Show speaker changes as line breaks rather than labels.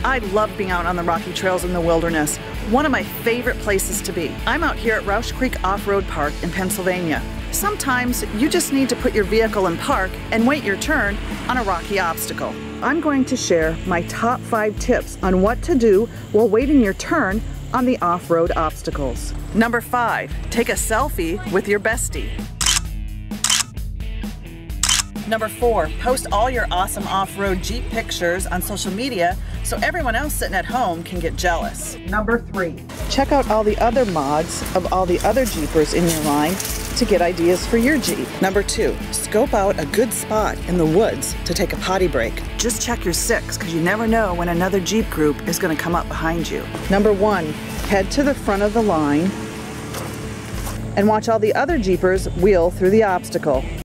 I love being out on the rocky trails in the wilderness, one of my favorite places to be. I'm out here at Rausch Creek Off-Road Park in Pennsylvania. Sometimes you just need to put your vehicle in park and wait your turn on a rocky obstacle. I'm going to share my top 5 tips on what to do while waiting your turn on the off-road obstacles. Number 5, take a selfie with your bestie. Number 4, post all your awesome off-road Jeep pictures on social media so everyone else sitting at home can get jealous. Number 3, check out all the other mods of all the other Jeepers in your line to get ideas for your Jeep. Number 2, scope out a good spot in the woods to take a potty break. Just check your 6 because you never know when another Jeep group is going to come up behind you. Number 1, head to the front of the line and watch all the other Jeepers wheel through the obstacle.